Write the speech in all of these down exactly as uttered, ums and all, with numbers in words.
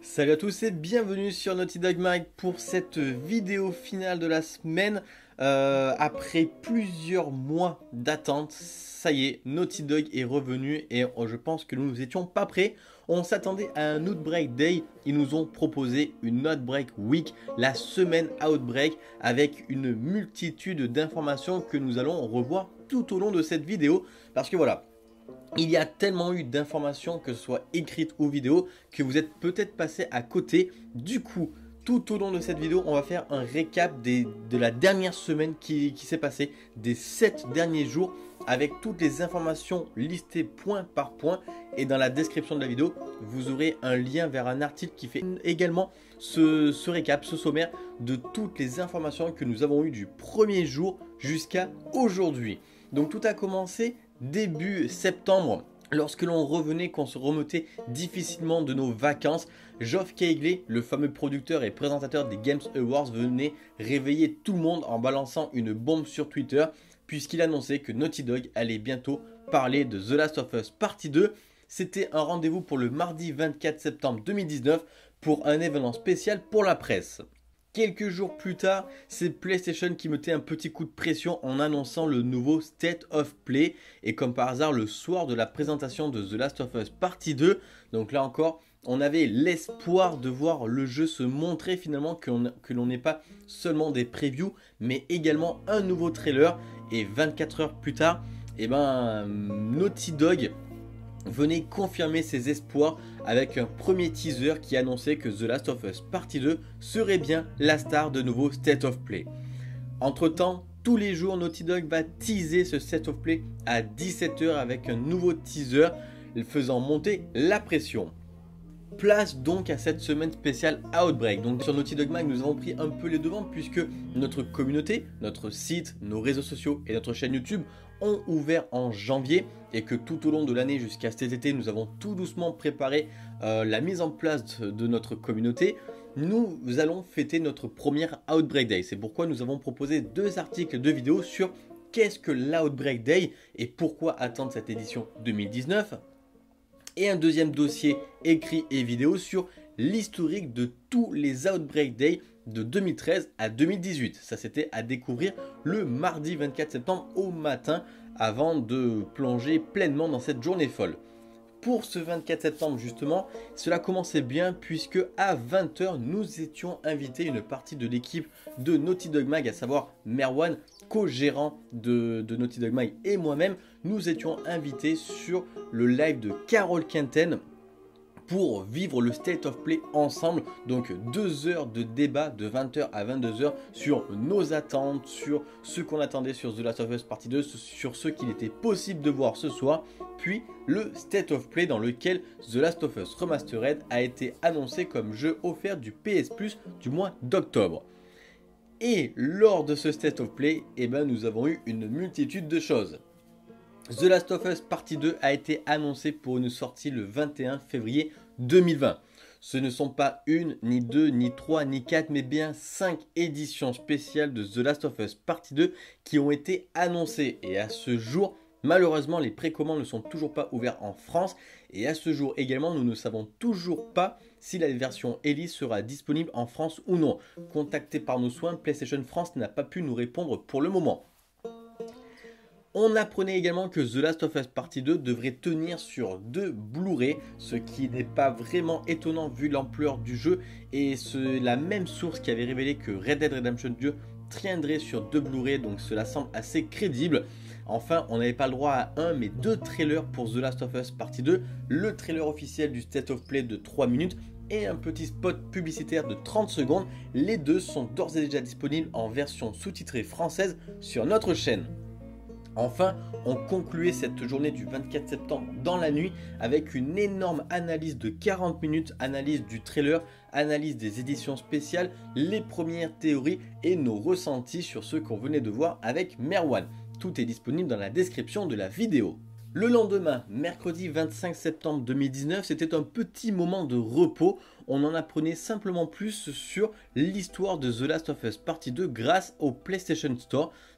Salut à tous et bienvenue sur Naughty Dog Mag pour cette vidéo finale de la semaine. Euh, après plusieurs mois d'attente, ça y est, Naughty Dog est revenu et je pense que nous nous étions pas prêts. On s'attendait à un Outbreak Day, ils nous ont proposé une Outbreak Week, la semaine Outbreak, avec une multitude d'informations que nous allons revoir tout au long de cette vidéo. Parce que voilà, il y a tellement eu d'informations, que ce soit écrites ou vidéo, que vous êtes peut-être passé à côté. Du coup, tout au long de cette vidéo, on va faire un récap des, de la dernière semaine qui, qui s'est passée, des sept derniers jours, avec toutes les informations listées point par point. Et dans la description de la vidéo, vous aurez un lien vers un article qui fait également ce, ce récap, ce sommaire de toutes les informations que nous avons eues du premier jour jusqu'à aujourd'hui. Donc tout a commencé début septembre, lorsque l'on revenait, qu'on se remettait difficilement de nos vacances. Geoff Keighley, le fameux producteur et présentateur des Games Awards, venait réveiller tout le monde en balançant une bombe sur Twitter, puisqu'il annonçait que Naughty Dog allait bientôt parler de The Last of Us Partie deux. C'était un rendez-vous pour le mardi vingt-quatre septembre deux mille dix-neuf pour un événement spécial pour la presse. Quelques jours plus tard, c'est PlayStation qui mettait un petit coup de pression en annonçant le nouveau State of Play. Et comme par hasard, le soir de la présentation de The Last of Us Partie deux, donc là encore, on avait l'espoir de voir le jeu se montrer finalement, que l'on n'ait pas seulement des previews, mais également un nouveau trailer. Et vingt-quatre heures plus tard, eh ben, Naughty Dog venait confirmer ses espoirs avec un premier teaser qui annonçait que The Last of Us Partie deux serait bien la star de nouveau State of Play. Entre temps, tous les jours, Naughty Dog va teaser ce State of Play à dix-sept heures avec un nouveau teaser faisant monter la pression. Place donc à cette semaine spéciale Outbreak. Donc sur Naughty Dog Mag, nous avons pris un peu les devants puisque notre communauté, notre site, nos réseaux sociaux et notre chaîne YouTube ont ouvert en janvier et que tout au long de l'année jusqu'à cet été, nous avons tout doucement préparé euh, la mise en place de, de notre communauté. Nous allons fêter notre première Outbreak Day. C'est pourquoi nous avons proposé deux articles de vidéos sur qu'est-ce que l'Outbreak Day et pourquoi attendre cette édition deux mille dix-neuf. Et un deuxième dossier écrit et vidéo sur l'historique de tous les Outbreak Day de deux mille treize à deux mille dix-huit. Ça, c'était à découvrir le mardi vingt-quatre septembre au matin avant de plonger pleinement dans cette journée folle. Pour ce vingt-quatre septembre justement, cela commençait bien puisque à vingt heures, nous étions invités, une partie de l'équipe de Naughty Dog Mag, à savoir Merwan, co-gérant de, de Naughty Dog Mag, et moi-même, nous étions invités sur le live de Carole Quinten pour vivre le State of Play ensemble. Donc deux heures de débat de vingt heures à vingt-deux heures sur nos attentes, sur ce qu'on attendait sur The Last of Us Partie deux, sur ce qu'il était possible de voir ce soir, puis le State of Play dans lequel The Last of Us Remastered a été annoncé comme jeu offert du P S Plus du mois d'octobre. Et lors de ce State of Play, eh ben, nous avons eu une multitude de choses. The Last of Us Partie deux a été annoncé pour une sortie le vingt et un février deux mille vingt. Ce ne sont pas une, ni deux, ni trois, ni quatre, mais bien cinq éditions spéciales de The Last of Us Partie deux qui ont été annoncées. Et à ce jour, malheureusement, les précommandes ne sont toujours pas ouvertes en France. Et à ce jour également, nous ne savons toujours pas si la version Elise sera disponible en France ou non. Contacté par nos soins, PlayStation France n'a pas pu nous répondre pour le moment. On apprenait également que The Last of Us Partie deux devrait tenir sur deux Blu-ray, ce qui n'est pas vraiment étonnant vu l'ampleur du jeu, et c'est la même source qui avait révélé que Red Dead Redemption deux tiendrait sur deux Blu-ray, donc cela semble assez crédible. Enfin, on n'avait pas le droit à un mais deux trailers pour The Last of Us Partie deux, le trailer officiel du State of Play de trois minutes et un petit spot publicitaire de trente secondes. Les deux sont d'ores et déjà disponibles en version sous-titrée française sur notre chaîne. Enfin, on concluait cette journée du vingt-quatre septembre dans la nuit avec une énorme analyse de quarante minutes, analyse du trailer, analyse des éditions spéciales, les premières théories et nos ressentis sur ce qu'on venait de voir avec Merwan. Tout est disponible dans la description de la vidéo. Le lendemain, mercredi vingt-cinq septembre deux mille dix-neuf, c'était un petit moment de repos. On en apprenait simplement plus sur l'histoire de The Last of Us Partie deux grâce au PlayStation Store.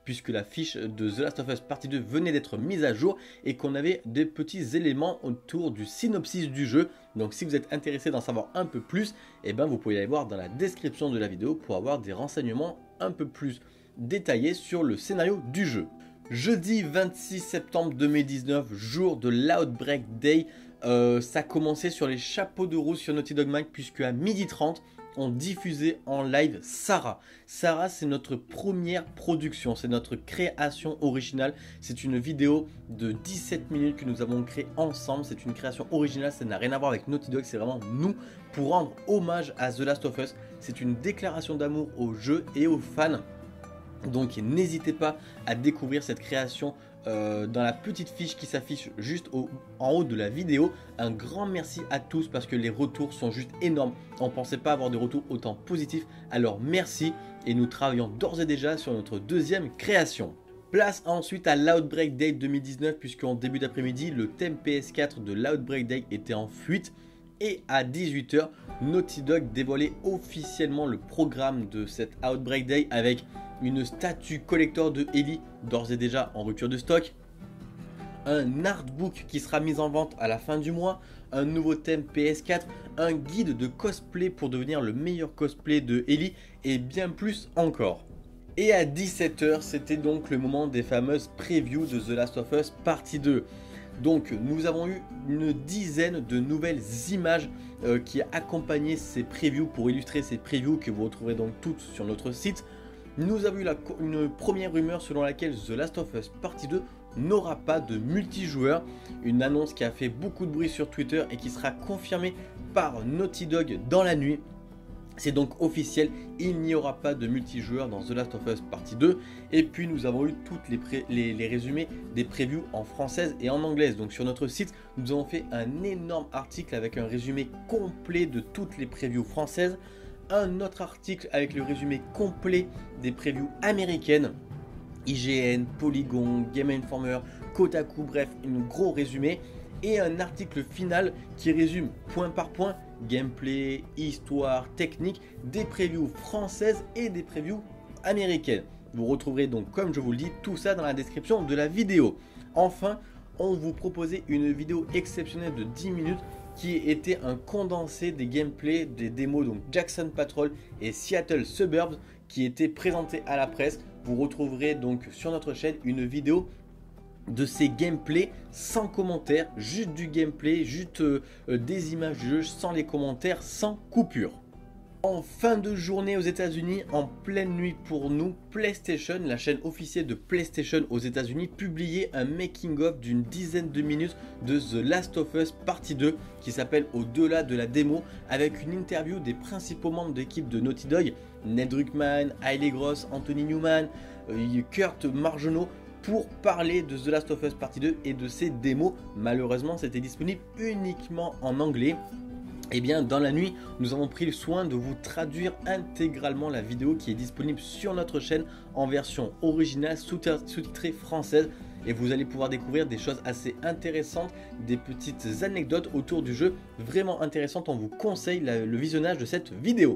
puisque la fiche de The Last of Us Partie deux venait d'être mise à jour et qu'on avait des petits éléments autour du synopsis du jeu. Donc si vous êtes intéressé d'en savoir un peu plus, eh ben, vous pouvez aller voir dans la description de la vidéo pour avoir des renseignements un peu plus détaillés sur le scénario du jeu. Jeudi vingt-six septembre deux mille dix-neuf, jour de l'Outbreak Day, euh, ça commençait sur les chapeaux de roue sur Naughty Dog Mag, puisque à midi trente, on diffusait en live Sarah. Sarah, c'est notre première production, c'est notre création originale. C'est une vidéo de dix-sept minutes que nous avons créée ensemble. C'est une création originale, ça n'a rien à voir avec Naughty Dog, c'est vraiment nous pour rendre hommage à The Last of Us. C'est une déclaration d'amour au jeu et aux fans. Donc n'hésitez pas à découvrir cette création euh, dans la petite fiche qui s'affiche juste au, en haut de la vidéo. Un grand merci à tous parce que les retours sont juste énormes. On ne pensait pas avoir des retours autant positifs, alors merci. Et nous travaillons d'ores et déjà sur notre deuxième création. Place ensuite à l'Outbreak Day deux mille dix-neuf, puisqu'en début d'après-midi, le thème P S quatre de l'Outbreak Day était en fuite. Et à dix-huit heures, Naughty Dog dévoilait officiellement le programme de cet Outbreak Day avec une statue collector de Ellie, d'ores et déjà en rupture de stock, un artbook qui sera mis en vente à la fin du mois, un nouveau thème P S quatre, un guide de cosplay pour devenir le meilleur cosplay de Ellie et bien plus encore. Et à dix-sept heures, c'était donc le moment des fameuses previews de The Last of Us Partie deux. Donc nous avons eu une dizaine de nouvelles images euh, qui accompagnaient ces previews pour illustrer ces previews que vous retrouverez donc toutes sur notre site. Nous avons eu la, une première rumeur selon laquelle The Last of Us Partie deux n'aura pas de multijoueur. Une annonce qui a fait beaucoup de bruit sur Twitter et qui sera confirmée par Naughty Dog dans la nuit. C'est donc officiel, il n'y aura pas de multijoueur dans The Last of Us Partie deux. Et puis nous avons eu toutes les, pré les, les résumés des previews en française et en anglaise. Donc sur notre site, nous avons fait un énorme article avec un résumé complet de toutes les previews françaises. Un autre article avec le résumé complet des previews américaines. I G N, Polygon, Game Informer, Kotaku, bref, un gros résumé. Et un article final qui résume point par point gameplay, histoire, technique des previews françaises et des previews américaines. Vous retrouverez donc, comme je vous le dis, tout ça dans la description de la vidéo. Enfin, on vous proposait une vidéo exceptionnelle de dix minutes qui était un condensé des gameplays des démos donc Jackson Patrol et Seattle Suburbs qui étaient présentés à la presse. Vous retrouverez donc sur notre chaîne une vidéo de ces gameplays sans commentaires, juste du gameplay, juste euh, des images du jeu sans les commentaires, sans coupure. En fin de journée aux États-Unis, en pleine nuit pour nous, PlayStation, la chaîne officielle de PlayStation aux États-Unis, publiait un making-of d'une dizaine de minutes de The Last of Us Partie deux qui s'appelle Au-delà de la démo, avec une interview des principaux membres d'équipe de Naughty Dog, Neil Druckmann, Hailey Gross, Anthony Newman, euh, Kurt Margenot, pour parler de The Last of Us Partie deux et de ses démos. Malheureusement, c'était disponible uniquement en anglais. Et bien dans la nuit, nous avons pris le soin de vous traduire intégralement la vidéo qui est disponible sur notre chaîne en version originale sous-titrée française. Et vous allez pouvoir découvrir des choses assez intéressantes, des petites anecdotes autour du jeu vraiment intéressantes. On vous conseille la, le visionnage de cette vidéo.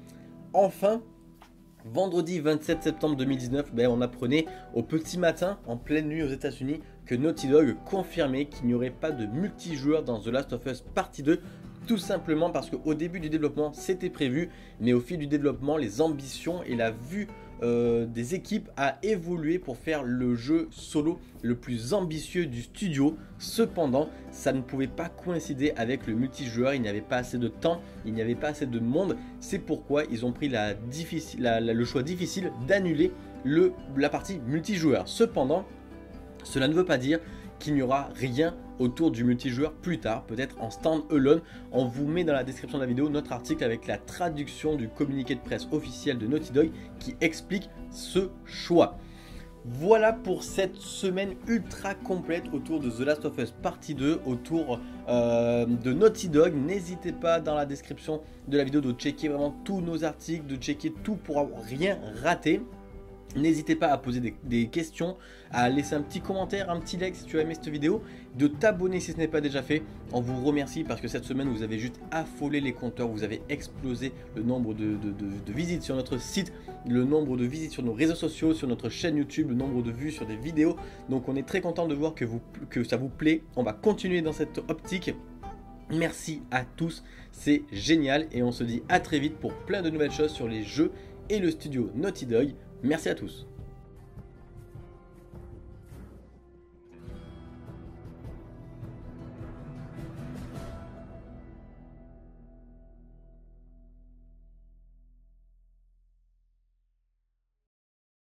Enfin, vendredi vingt-sept septembre deux mille dix-neuf, ben on apprenait au petit matin, en pleine nuit aux États-Unis, que Naughty Dog confirmait qu'il n'y aurait pas de multijoueur dans The Last of Us Partie deux. Tout simplement parce qu'au début du développement c'était prévu, mais au fil du développement les ambitions et la vue euh, des équipes a évolué pour faire le jeu solo le plus ambitieux du studio. Cependant ça ne pouvait pas coïncider avec le multijoueur, il n'y avait pas assez de temps, il n'y avait pas assez de monde. C'est pourquoi ils ont pris la difficile, la, la, le choix difficile d'annuler la partie multijoueur. Cependant cela ne veut pas dire qu'il n'y aura rien autour du multijoueur plus tard, peut-être en stand-alone. On vous met dans la description de la vidéo notre article avec la traduction du communiqué de presse officiel de Naughty Dog qui explique ce choix. Voilà pour cette semaine ultra complète autour de The Last of Us Partie deux, autour euh, de Naughty Dog. N'hésitez pas dans la description de la vidéo de checker vraiment tous nos articles, de checker tout pour rien rater. N'hésitez pas à poser des, des questions, à laisser un petit commentaire, un petit like si tu as aimé cette vidéo, de t'abonner si ce n'est pas déjà fait. On vous remercie parce que cette semaine vous avez juste affolé les compteurs, vous avez explosé le nombre de, de, de, de visites sur notre site, le nombre de visites sur nos réseaux sociaux, sur notre chaîne YouTube, le nombre de vues sur des vidéos. Donc on est très content de voir que, vous, que ça vous plaît. On va continuer dans cette optique. Merci à tous, c'est génial et on se dit à très vite pour plein de nouvelles choses sur les jeux et le studio Naughty Dog. Merci à tous.